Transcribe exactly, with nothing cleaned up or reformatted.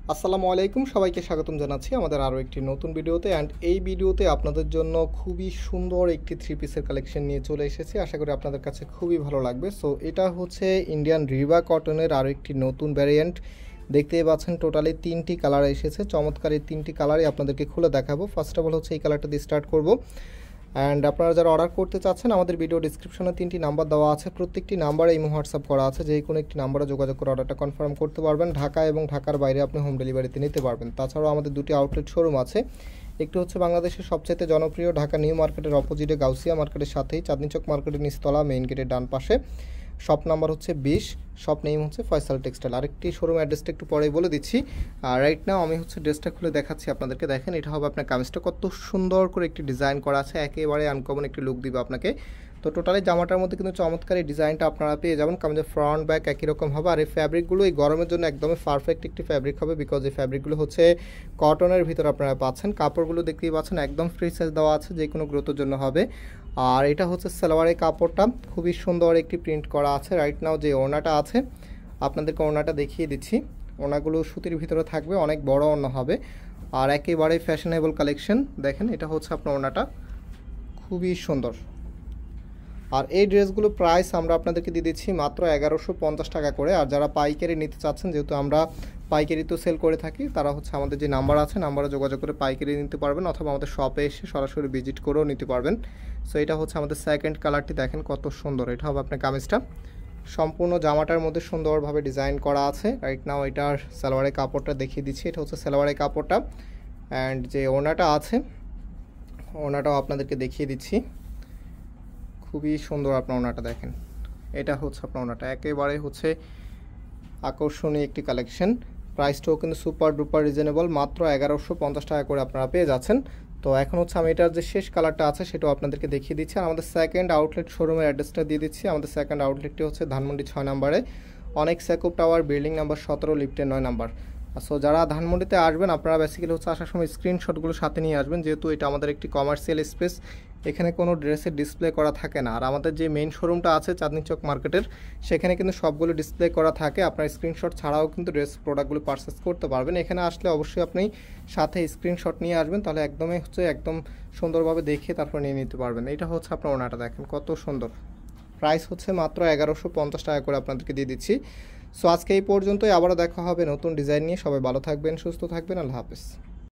আসসালামু আলাইকুম, সবাইকে স্বাগতম জানাচ্ছি আমাদের আরও একটি নতুন ভিডিওতে। অ্যান্ড এই ভিডিওতে আপনাদের জন্য খুবই সুন্দর একটি থ্রি পিসের কালেকশন নিয়ে চলে এসেছি। আশা করি আপনাদের কাছে খুবই ভালো লাগবে। সো এটা হচ্ছে ইন্ডিয়ান রিবা কটনের আরও একটি নতুন ভ্যারিয়েন্ট। দেখতেই পাচ্ছেন টোটালি তিনটি কালার এসেছে। চমৎকার এই তিনটি কালারই আপনাদেরকে খুলে দেখাবো। ফার্স্ট অফ অল হচ্ছে এই কালারটা দিয়ে স্টার্ট করব। অ্যান্ড আপনারা যারা অর্ডার করতে চাচ্ছেন, আমাদের ভিডিও ডিসক্রিপশনে তিনটি নাম্বার দেওয়া আছে। প্রত্যেকটি নাম্বারে ইমো হোয়াটসঅ্যাপ করা আছে। যে কোনো একটি নাম্বারে যোগাযোগ করে অর্ডারটা কনফার্ম করতে পারবেন। ঢাকা এবং ঢাকার বাইরে আপনি হোম ডেলিভারিতে নিতে পারবেন। তাছাড়াও আমাদের দুটি আউটলেট শোরুম আছে। একটি হচ্ছে বাংলাদেশের সবচেয়ে জনপ্রিয় ঢাকা নিউ মার্কেটের অপোজিটে গাউসিয়া মার্কেটের সাথেই চাঁদনী চক মার্কেটের নিচতলা মেইন গেটের ডান পাশে। শপ নাম্বার হচ্ছে বিশ, শপ নেম হচ্ছে ফয়সাল টেক্সটাইল। আরেকটি শোরুম অ্যাড্রেসটা একটু পরেই বলে দিচ্ছি। আর রাইট নাও আমি হচ্ছে ড্রেসটা খুলে দেখাচ্ছি আপনাদেরকে। দেখেন, এটা হবে আপনার কামিজটা কত সুন্দর করে একটি ডিজাইন করা আছে, একেবারে আনকমন একটি লুক দিবে আপনাকে। তো টোটালি জামাটার মধ্যে কিন্তু চমৎকার এই ডিজাইনটা আপনারা পেয়ে যাবেন। কামিজের ফ্রন্ট ব্যাক একই রকম হবে। আর এই ফ্যাব্রিকগুলো এই গরমের জন্য একদমই পারফেক্ট একটি ফ্যাব্রিক হবে, বিকজ এই ফ্যাব্রিকগুলো হচ্ছে কটনের ভিতর আপনারা পাচ্ছেন। কাপড়গুলো দেখতেই পাচ্ছেন একদম ফ্রি সাইজ দেওয়া আছে, যে কোনো গ্রোথের জন্য হবে। আর এটা হচ্ছে সালোয়ারের কাপড়টা, খুবই সুন্দর একটি প্রিন্ট করা আছে। রাইট নাও যে ওড়নাটা আছে আপনাদেরকে ওড়নাটা দেখিয়ে দিচ্ছি। ওড়নাগুলো সুতির ভিতরে থাকবে, অনেক বড় ওড়না হবে আর একেবারে ফ্যাশনেবল কালেকশন। দেখেন, এটা হচ্ছে আপনার ওড়নাটা, খুবই সুন্দর। আর এই ড্রেসগুলো প্রাইস আমরা আপনাদেরকে দিয়ে দিচ্ছি মাত্র এগারোশো পঞ্চাশ টাকা করে। আর যারা পাইকারি নিতে চাচ্ছেন, যেহেতু আমরা পাইকারি তো সেল করে থাকি, তারা হচ্ছে আমাদের যে নাম্বার আছে নাম্বারে যোগাযোগ করে পাইকারি নিতে পারবেন, অথবা আমাদের শপে এসে সরাসরি ভিজিট করেও নিতে পারবেন। সো এটা হচ্ছে আমাদের সেকেন্ড কালারটি। দেখেন কত সুন্দর, এটা হবে আপনার কামিজটা। সম্পূর্ণ জামাটার মধ্যে সুন্দরভাবে ডিজাইন করা আছে। রাইট নাও এটার সালোয়ারের কাপড়টা দেখিয়ে দিচ্ছি। এটা হচ্ছে সালোয়ারের কাপড়টা। অ্যান্ড যে ওড়নাটা আছে ওড়নাটাও আপনাদেরকে দেখিয়ে দিচ্ছি। খুবই সুন্দর আপনার ওড়নাটা দেখেন। এটা হচ্ছে আপনার ওড়নাটা, একেবারে হচ্ছে আকর্ষণীয় একটি কালেকশন। প্রাইসটাও কিন্তু সুপার ডুপার রিজনেবল, মাত্র এগারোশো পঞ্চাশ টাকা করে আপনারা পেয়ে যাচ্ছেন। তো এখন হচ্ছে আমি এটার যে শেষ কালারটা আছে সেটাও আপনাদেরকে দেখিয়ে দিচ্ছি। আর আমাদের সেকেন্ড আউটলেট শোরুমের অ্যাড্রেসটা দিয়ে দিচ্ছি। আমাদের সেকেন্ড আউটলেটটি হচ্ছে ধানমন্ডি ছয় নাম্বারে, অনেক সেকুব টাওয়ার, বিল্ডিং নাম্বার সতেরো, লিফটের নয় নাম্বার। সো যারা ধানমন্ডিতে আসবেন, আপনারা বেসিক্যালি হচ্ছে আসার সময় স্ক্রিনশটগুলো সাথে নিয়ে আসবেন, যেহেতু এটা আমাদের একটি কমার্শিয়াল স্পেস, এখানে কোনো ড্রেসের ডিসপ্লে করা থাকে না। আর আমাদের যে মেইন শোরুমটা আছে চাঁদনী চক মার্কেটের, সেখানে কিন্তু সবগুলো ডিসপ্লে করা থাকে। আপনার স্ক্রিনশট ছাড়াও কিন্তু ড্রেস প্রোডাক্টগুলো পারচেস করতে পারবেন। এখানে আসলে অবশ্যই আপনি সাথে স্ক্রিনশট নিয়ে আসবেন, তাহলে একদমই হচ্ছে একদম সুন্দরভাবে দেখে তারপর নিয়ে নিতে পারবেন। এটা হচ্ছে আপনার ওড়নাটা, দেখেন কত সুন্দর। প্রাইস হচ্ছে মাত্র এগারোশো পঞ্চাশ টাকা করে আপনাদেরকে দিয়ে দিচ্ছি। সো আজকে এই পর্যন্তই, আবারও দেখা হবে নতুন ডিজাইন নিয়ে। সবাই ভালো থাকবেন, সুস্থ থাকবেন, আল্লাহ হাফেজ।